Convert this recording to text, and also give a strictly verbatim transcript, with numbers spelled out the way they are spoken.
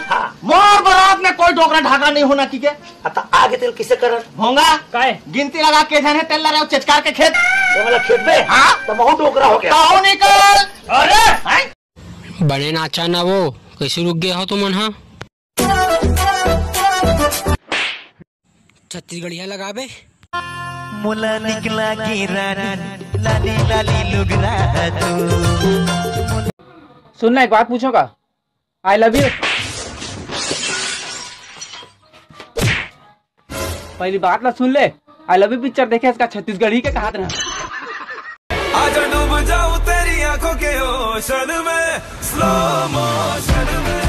हाँ। मोर बारात में कोई डोकरा ढाका नहीं होना की के अतः आगे तेल किसे कर होगा काय गिनती लगा के जाने तेल ला रहे चिचकार के खेत वाला खेत में। हाँ तो बहुत डोकरा हो गया। कहो निकल। अरे बड़े नाचा ना वो कैसे रुक गए हो तुम? हाँ छत्तीसगढ़िया लगाबे मुला निकला की रानी लाली लाली लुगरा तू। सुनना एक बात पूछो का? I love you. पहली बात ना सुन ले, आई लव यू पिक्चर देखे इसका छत्तीसगढ़ी के कहा था। आजा डूब जाऊं तेरी आंखों के ओशन में स्लो मोशन में।